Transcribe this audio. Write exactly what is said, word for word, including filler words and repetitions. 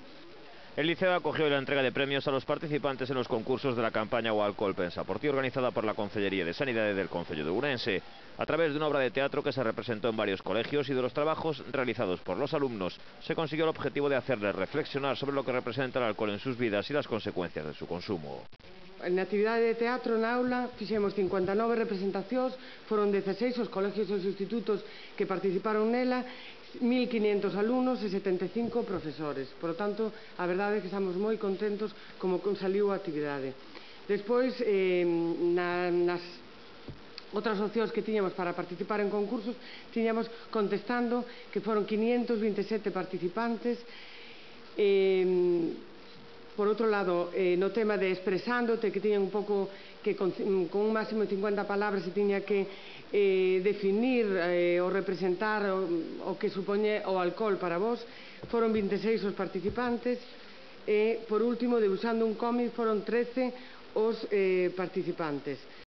El Liceo acogió la entrega de premios a los participantes en los concursos de la campaña O Alcohol Pensa por ti, organizada por la Concellería de Sanidade del Concello de Ourense, a través de una obra de teatro que se representó en varios colegios y de los trabajos realizados por los alumnos. Se consiguió el objetivo de hacerles reflexionar sobre lo que representa el alcohol en sus vidas y las consecuencias de su consumo. Na actividade de teatro na aula fixemos cincuenta e nove representacións, foron dezaseis os colegios e os institutos que participaron nela, mil quiñentos alumnos e setenta e cinco profesores. Por lo tanto, a verdade é que estamos moi contentos como saliu a actividade. Despois, eh, na, nas outras opcións que tiñamos para participar en concursos, tiñamos contestando que foron quinientos vinte e sete participantes. Eh, Por outro lado, eh, no tema de expresándote, que tiñan un pouco que con, con un máximo de cincuenta palabras se tiña que eh, definir eh, ou representar o, o que supoñe o alcohol para vos, foron vinte e seis os participantes e, por último, de Usando un cómic, foron trece os eh, participantes.